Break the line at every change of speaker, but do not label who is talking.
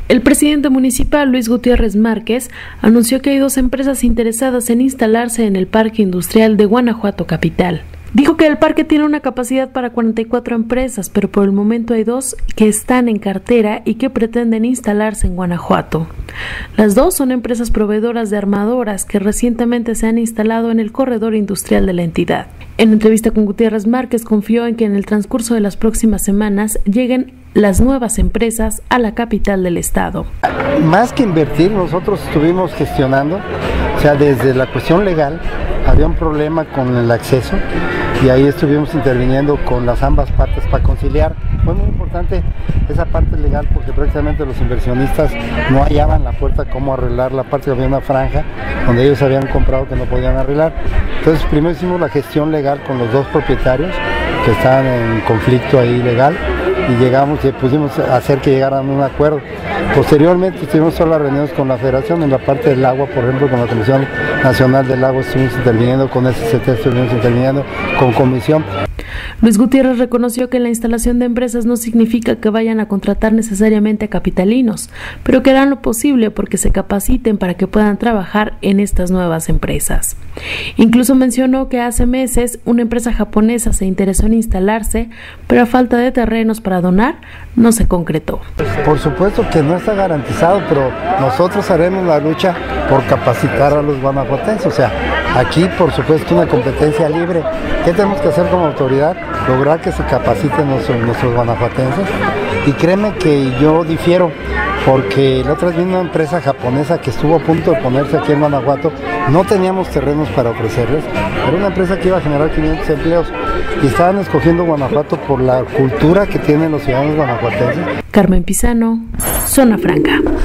El presidente municipal, Luis Gutiérrez Márquez, anunció que hay 2 empresas interesadas en instalarse en el Parque Industrial de Guanajuato Capital. Dijo que el parque tiene una capacidad para 44 empresas, pero por el momento hay 2 que están en cartera y que pretenden instalarse en Guanajuato. Las 2 son empresas proveedoras de armadoras que recientemente se han instalado en el corredor industrial de la entidad. En entrevista con Gutiérrez Márquez, confió en que en el transcurso de las próximas semanas lleguen las nuevas empresas a la capital del estado.
Más que invertir, nosotros estuvimos gestionando, o sea, desde la cuestión legal, había un problema con el acceso y ahí estuvimos interviniendo con las ambas partes para conciliar. Fue muy importante esa parte legal porque prácticamente los inversionistas no hallaban la puerta cómo arreglar la parte, había una franja donde ellos habían comprado que no podían arreglar. Entonces primero hicimos la gestión legal con los 2 propietarios que estaban en conflicto ahí legal y llegamos y pudimos hacer que llegaran a un acuerdo. Posteriormente tuvimos todas las reuniones con la federación en la parte del agua, por ejemplo con la Comisión Nacional del Agua estuvimos interviniendo, con SCT estuvimos interviniendo, con Comisión.
Luis Gutiérrez reconoció que la instalación de empresas no significa que vayan a contratar necesariamente a capitalinos, pero que harán lo posible porque se capaciten para que puedan trabajar en estas nuevas empresas. Incluso mencionó que hace meses una empresa japonesa se interesó en instalarse, pero a falta de terrenos para donar, no se concretó.
Por supuesto que no está garantizado, pero nosotros haremos la lucha por capacitar a los guanajuatenses. O sea, aquí por supuesto una competencia libre. ¿Qué tenemos que hacer como autoridad? Lograr que se capaciten nuestros guanajuatenses. Y créeme que yo difiero, porque la otra vez vino una empresa japonesa que estuvo a punto de ponerse aquí en Guanajuato, no teníamos terrenos para ofrecerles, era una empresa que iba a generar 500 empleos y estaban escogiendo Guanajuato por la cultura que tienen los ciudadanos guanajuatenses.
Carmen Pizano, Zona Franca.